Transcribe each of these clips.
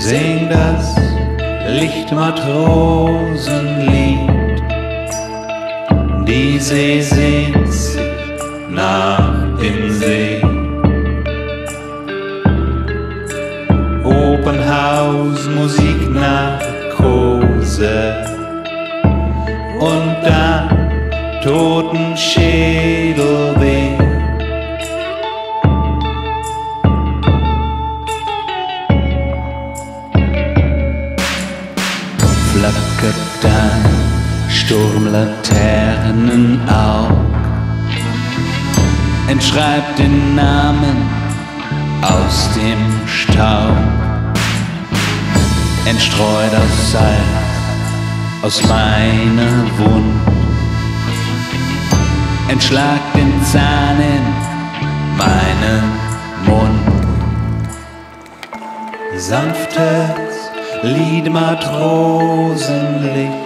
Sing das Lichtmatrosenlied, die See sehnt sich nach dem See. Opernhaus, Musiknarkose und dann Totenschädelweh. Flackert ein Sturmlaternenauge, entschreibt den Namen aus dem Staub, entstreut aus Salz aus meiner Wund, entschlagt den Zahn in meinen Mund. Sanftes Liedmatrosenlicht,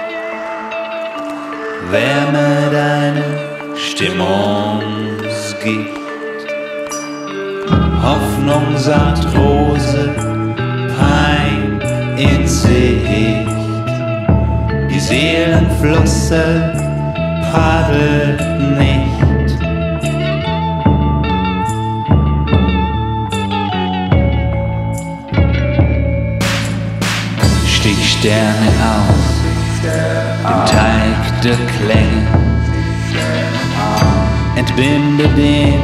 wärme deine Stimmungsgicht. Hoffnung sagt Rose, Pein in Sicht. Die Seelenflosse paddelt nicht. Stichsterne aus dem Teig der Klänge, entbinde den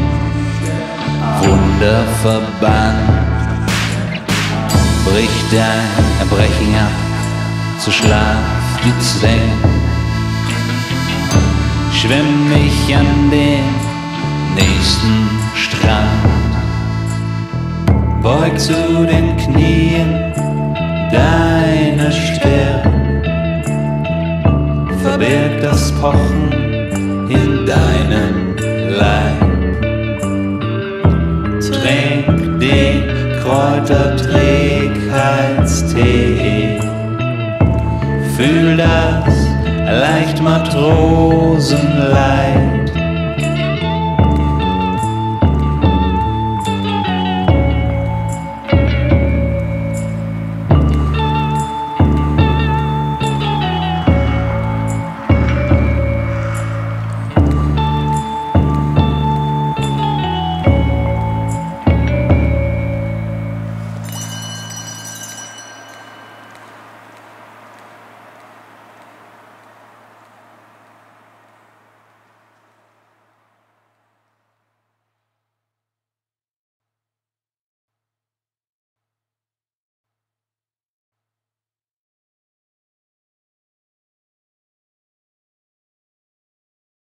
Wunderverband, bricht dein Erbrechen ab, zu Schlaf die Zwänge, schwimm mich an den nächsten Strand, beug zu den Knien deine Stirn, verbirg das Pochen in deinem Leib. Trink den Kräuterträgheitstee, fühl das Leichtmatrosenleid.